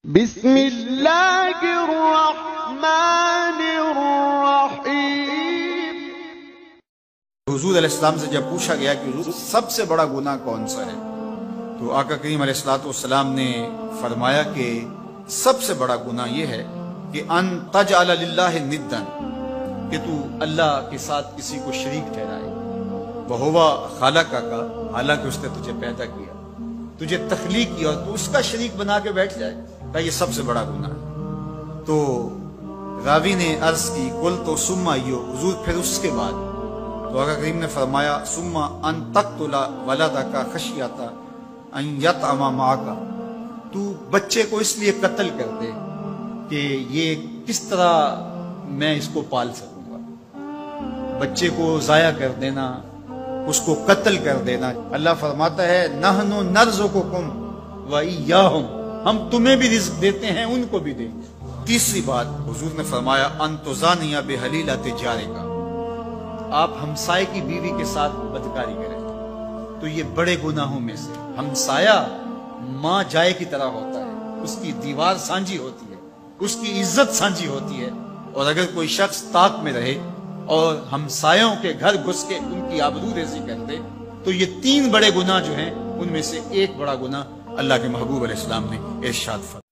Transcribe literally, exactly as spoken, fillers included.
بسم اللہ الرحمن الرحیم۔ حضور علیہ السلام سے جب پوچھا گیا کہ حضور سب سے بڑا گناہ کون سا ہے، تو آقا کریم علیہ السلام نے فرمایا کہ سب سے بڑا گناہ یہ ہے کہ ان تجعل للہ ندًا، کہ تو اللہ کے ساتھ کسی کو شریک ٹھہرائے، وہو خالقک، حالانکہ اس نے تجھے پیدا کیا، تجھے تخلیق کیا، اور تو اس کا شریک بنا کے بیٹھ جائے، کہ یہ سب سے بڑا گناہ ہے۔ تو راوی نے عرض کی قل تو ثم ایو، حضور پھر اس کے بعد؟ تو آقا کریم نے فرمایا ثم ان تقتل ولدک خشیۃ ان یطعم معک، تو بچے کو اس لیے قتل کر دے کہ یہ کس طرح میں اس کو پال سکوں گا۔ بچے کو ضائع کر دینا، اس کو قتل کر دینا۔ اللہ فرماتا ہے نحن نرزقکم وإیاہم، ہم تمہیں بھی رزق دیتے ہیں، ان کو بھی دیں گے۔ تیسری بات حضور نے فرمایا ان تزانی بحلیلۃ جارک، آپ ہمسائے کی بیوی کے ساتھ بدکاری کریں۔ تو یہ بڑے گناہوں میں سے، ہمسایہ ماں جائے کی طرح ہوتا ہے، اس کی دیوار سانجھی ہوتی ہے، اس کی عزت سانجھی ہوتی ہے، اور اگر کوئی شخص طاق میں رہے اور ہمسایوں کے گھر گھس کے ان کی آبرو ریزی کر دے، تو یہ تین بڑے گناہ جو ہیں ان میں سے ایک بڑا گناہ اللہ کے محبوب علیہ السلام نے ارشاد فرمایا۔